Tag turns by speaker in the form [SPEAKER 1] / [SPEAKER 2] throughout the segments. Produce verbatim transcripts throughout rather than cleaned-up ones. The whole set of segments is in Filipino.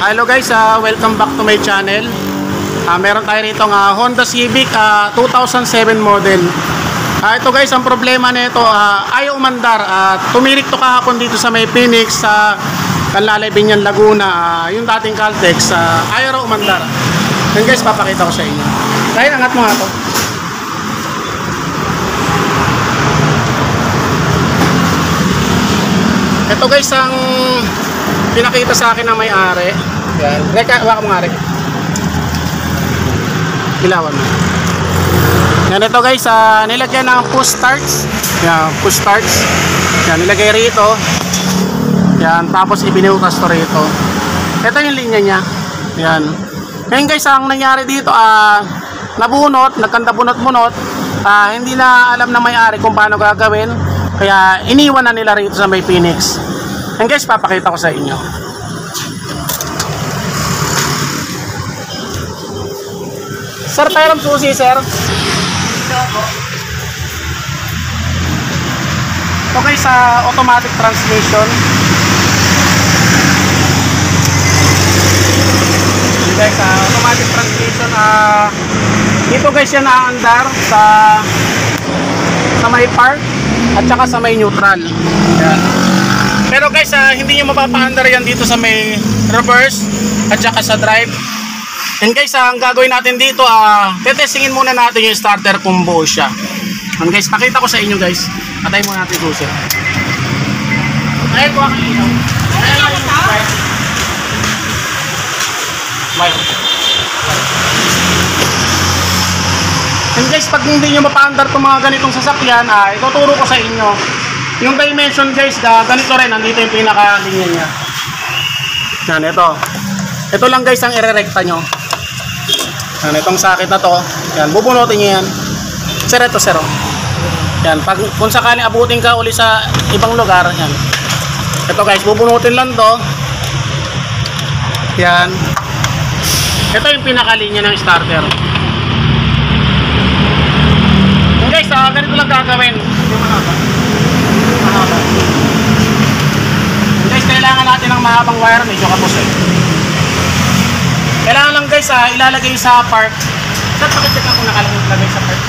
[SPEAKER 1] Hello guys, uh, welcome back to my channel. Uh, meron tayo rito ng uh, Honda Civic uh, two thousand seven model. Uh, ito guys, ang problema nito, uh, ayaw umandar. Uh, tumirik to kahapon dito sa may Phoenix, sa uh, Canlalay, Binyan, Laguna. Uh, yung dating Caltex, uh, ayaw raw umandar. Yan guys, papakita ko sa inyo. Dahil angat mo nga to. Ito guys, ang pinakita sa akin ng may-ari. Yan. Reka, waka mo nga rin. Ilawan mo. Yan, ito guys, uh, nilagyan ng push starts. Yan, push starts. Yan, nilagay rito. Yan, tapos ibinukas to rito. Ito yung linya niya. Yan. Ngayon guys, ang nangyari dito, ah, uh, nabunot, nagkanda-bunot-bunot. Uh, hindi na alam ng may-ari kung paano gagawin. Kaya iniwan na nila rito sa may Phoenix. Yan guys, papakita ko sa inyo. Sir, pairam susi, sir. Okay, sa automatic transmission. Guys, sa automatic transmission, uh, dito guys yan naaandar sa sa may park at saka sa may neutral. Yan. Pero guys, uh, hindi nyo mapapaandar yan dito sa may reverse at saka sa drive. And guys, uh, ang gagawin natin dito, uh, tetestingin muna natin yung starter kung buo siya. And guys, pakita ko sa inyo guys. Patay muna natin susi. Ayan po ang ilaw. Ayan po ang ilaw. And guys, pag hindi nyo mapaandar itong mga ganitong sasakyan, uh, ituturo ko sa inyo. Yung dimension guys, uh, ganito rin, nandito yung pinaka-linya niya. Yan, ito. Ito lang guys ang irerekta nyo. Yan, itong sakit na to. Yan, bubunutin nyo yan. Sir, ito sir. Yan, pag, kung sakaling abutin ka uli sa ibang lugar, yan. Ito guys, bubunutin lang to. Yan. Ito yung pinakalinya ng starter. Yan guys, uh, ganito lang gagawin. Yung mahaba. Mahaba. Yan guys, kailangan natin ng mahabang wire. Medyo kapos eh. Kailangan lang guys, uh, ilalagay sa park. Saan pakichat ako nakalagay sa park?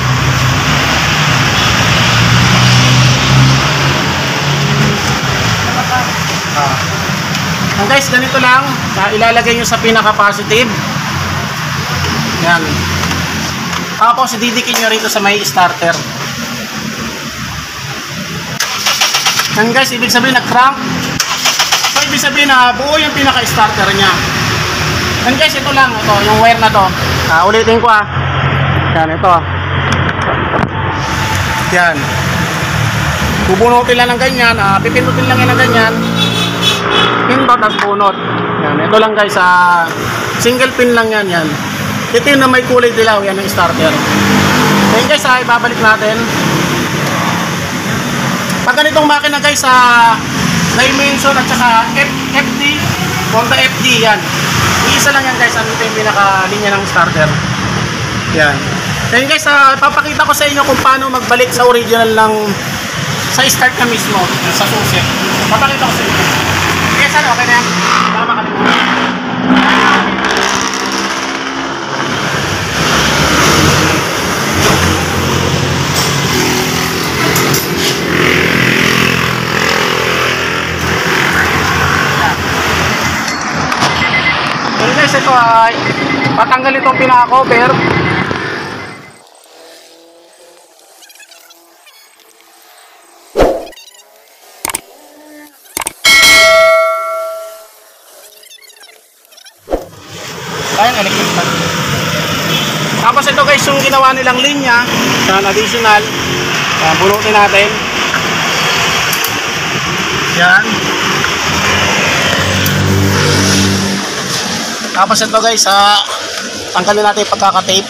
[SPEAKER 1] Ah. And guys, ganito lang. Uh, ilalagay nyo sa pinaka-positive. Yan. Tapos, didikin nyo rito sa may starter. And guys, ibig sabihin nag-crank. So, ibig sabihin na uh, buo yung pinaka-starter nya. And guys, ito lang, ito, yung wire na to. Uh, ulitin ko ah. Yan, ito. Yan. Bubunutin lang ng ganyan, uh, pipindutin lang yan ng ganyan. Pindot at bunot. Yan, ito lang guys, uh, single pin lang yan, yan. Ito yung na may kulay dilaw, yan ang starter. Yan guys, uh, ibabalik natin. Pag ganitong makina guys, uh, dimension at saka F D, Honda F D, yan. Iisa lang yan guys, ano ito yung pinaka-linya ng starter. Yan. Yan guys, uh, papakita ko sa inyo kung paano magbalik sa original ng sa start na mismo, sa susi. Papakita ko sa inyo. Okay, sir, okay na yan. Para makalimutan. Okay guys, ito ay patanggal itong pinaka-cover. Ayan, electric fan. Tapos ito guys, yung ginawa nilang linya sa additional, uh, bunutin natin. Yan. Tapos ito guys, uh, tanggalin natin yung pagkaka-tape.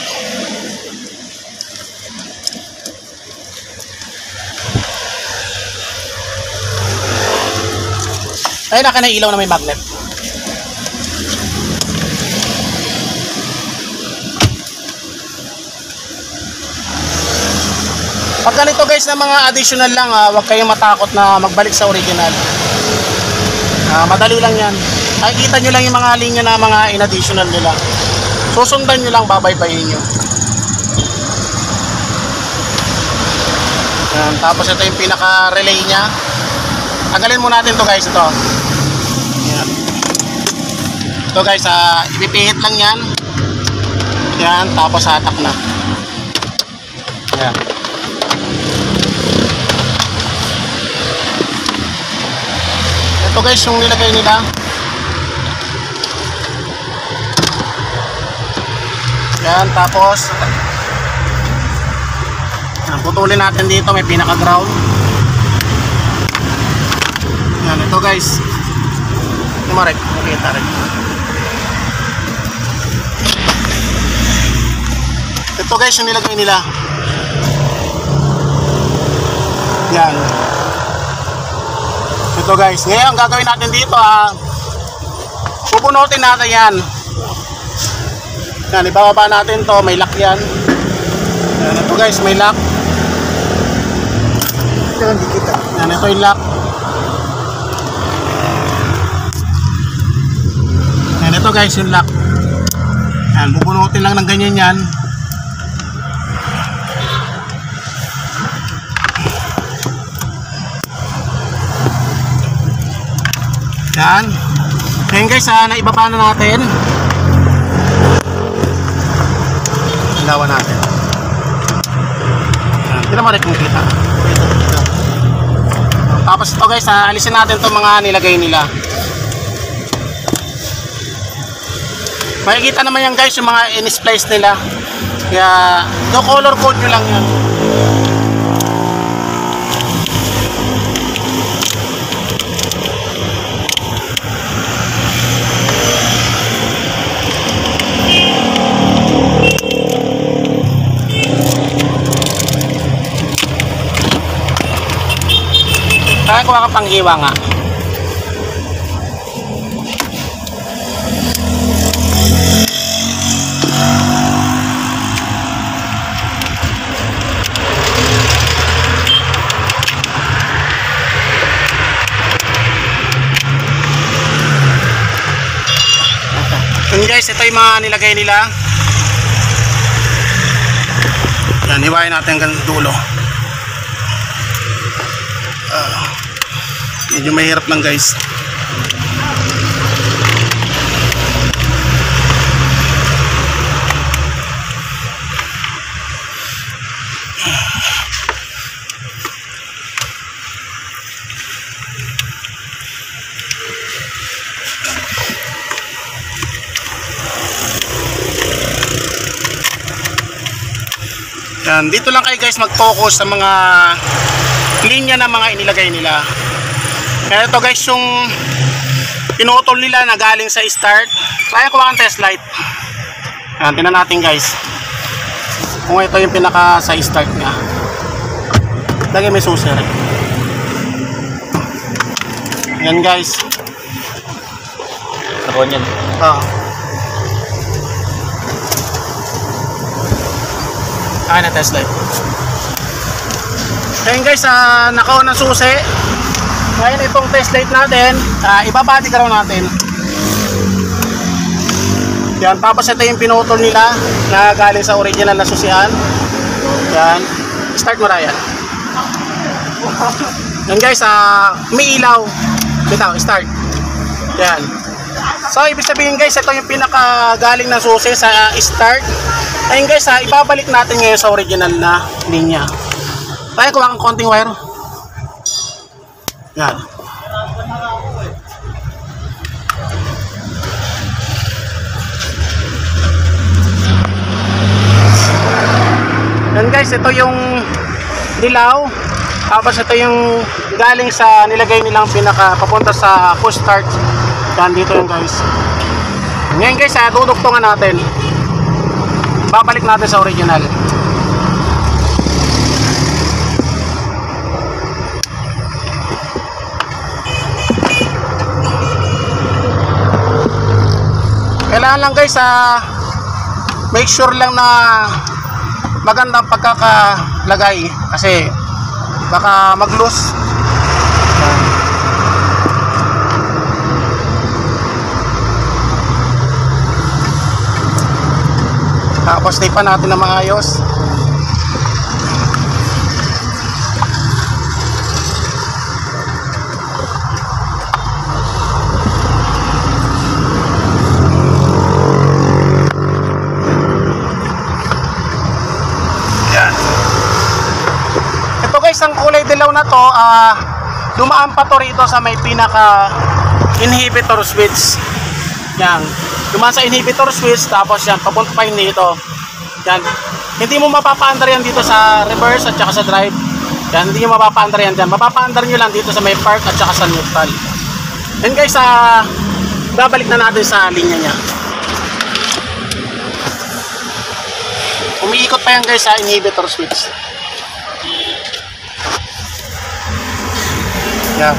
[SPEAKER 1] Ayun, naka na ilaw na may magnet. Pag ganito guys na mga additional lang, ah, huwag kayong matakot na magbalik sa original. Ah, madali lang yan. makikita nyo lang yung mga linya na mga in-additional nila. Susundan nyo lang, babaybayin nyo. Yan. Tapos ito yung pinaka-relay nya. Tagalin mo natin to guys, ito. Yan. Ito guys, uh, ipipihit lang yan. Yan, tapos hatak na. Yan. Ito guys, yung nilagay nila. Yan, tapos yan, putulin natin dito, may pinaka-ground. Yan, ito guys. Tumarek, makita rin. Ito guys, yung nilagay nila. Yan. Ito guys, ngayon ang gagawin natin dito, ah, pupunutin natin yan. Yan, ibababa natin to, may lock yan. Yan, ito guys, may lock. Yan, ito yung lock. Yan, ito guys, yung lock. Yan, bubunutin lang ng ganyan yan. Yan. Ngayon guys, ah, naibaba na natin. Ilawan natin. Hindi naman rin kung kita. Tapos ito guys, ah, alisin natin itong mga nilagay nila. Makikita naman yan guys, yung mga in-splice nila. Kaya, do color code nyo lang yan. Kaya kuha ka pang hiwa nga. Yun guys, ito yung mga nilagay nila. Yan, hiwain natin hanggang dulo. Uh, medyo mahirap lang guys. Yan, dito lang kayo guys mag-focus sa mga linya na mga inilagay nila. Kaya ito guys, yung pinutol nila na galing sa start. Kaya kuha ang test light. Yan, tingnan natin guys kung ito yung pinaka sa start nya. Lagi may susi rin. Yan guys.
[SPEAKER 2] Nakuha niyan.
[SPEAKER 1] Ah. Kaya na test light. Ngayon guys, uh, nakaon na susi. Ngayon itong test light natin, uh, ibabati ka raw natin. Yan, tapos ito yung pinutol nila na galing sa original na susian. Yan, start mo Ryan. Yan guys, uh, may ilaw. Bitaw, start. Yan. So ibig sabihin guys, ito yung pinaka galing na susi sa start. Ayun guys, uh, ibabalik natin ngayon sa original na linya. Kaya kuha kang konting wire. Yan. Yan guys, ito yung dilaw. Tapos ito yung galing sa nilagay nilang pinaka papunta sa push start. Yan, dito yung guys. Ngayon guys, uh, duduktungan natin. Babalik natin sa original. Kailangan lang guys, ah, make sure lang na magandang pagkakalagay kasi baka mag-loose. Tapos tape natin na maayos. Yan. Ito guys, ang kulay dilaw na to, ah, dumaan pa to rito sa may pinaka inhibitor switch. Yan. Dumaan sa inhibitor switch, tapos yan, papunta pa yun dito. Yan. Hindi mo mapapaandar yan dito sa reverse at saka sa drive. Yan, hindi nyo mapapaandar yan dyan. Mapapaandar nyo lang dito sa may park at saka sa neutral. Yan guys, ah, babalik na natin sa linya nya. Umiikot pa yan guys sa inhibitor switch. Yan.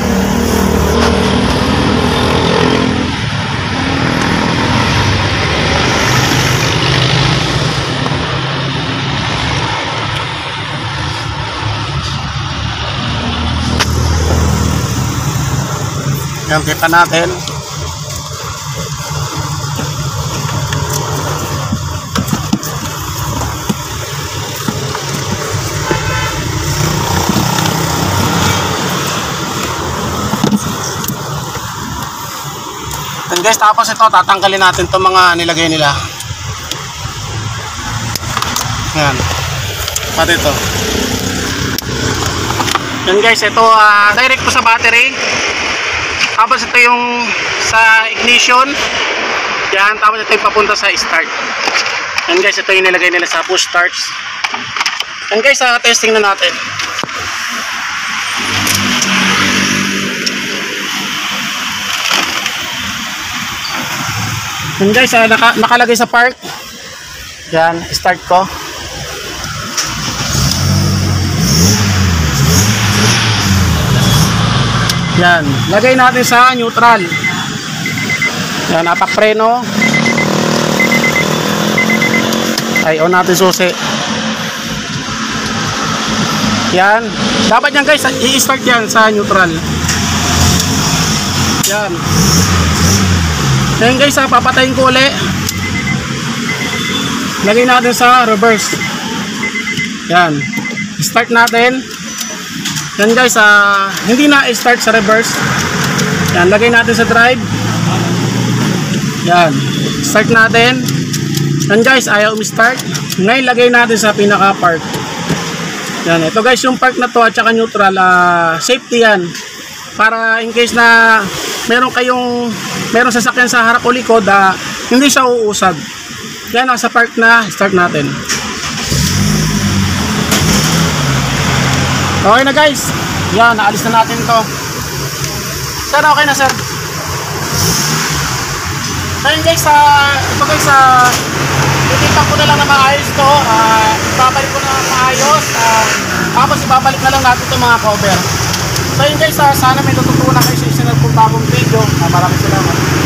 [SPEAKER 1] Yan, tipan natin. Yan guys, tapos ito tatanggalin natin itong mga nilagay nila. Yan. Pati ito. Yan guys, ito uh, direct po sa battery. Tapos ito yung sa ignition. Yan, tapos ito yung papunta sa start. Yan guys, ito yung nilagay nila sa push starts. Yan guys, uh, testing na natin. Yan guys, uh, naka, nakalagay sa park. Yan, start ko. Yan, lagay natin sa neutral. Yan, apak preno. Ay, on natin susi. Yan, dapat yan guys, i-start yan sa neutral. Yan. Yan guys, ha, papatayin ko ulit. Lagay natin sa reverse. Yan, start natin. Yan guys, uh, hindi na i-start sa reverse. Yan, lagay natin sa drive. Yan, start natin. Yan guys, ayaw umi-start. Ngayon, lagay natin sa pinaka-park. Yan, ito guys, yung park na to at saka neutral, uh, safety yan. Para in case na meron kayong, meron sasakyan sa harap o likod, uh, hindi siya uusad. Yan, nasa park na, start natin. Okay na guys. Yan, naalis na natin to. Sir, okay na sir. So yun guys, uh, ito guys, uh, titipan ko na lang na maayos to. Uh, ibabalik ko na maayos. Uh, tapos ibabalik na lang natin itong mga cover. So yun guys, uh, sana may natutunan kayo sa isinag kong bagong video. Uh, maraming salamat.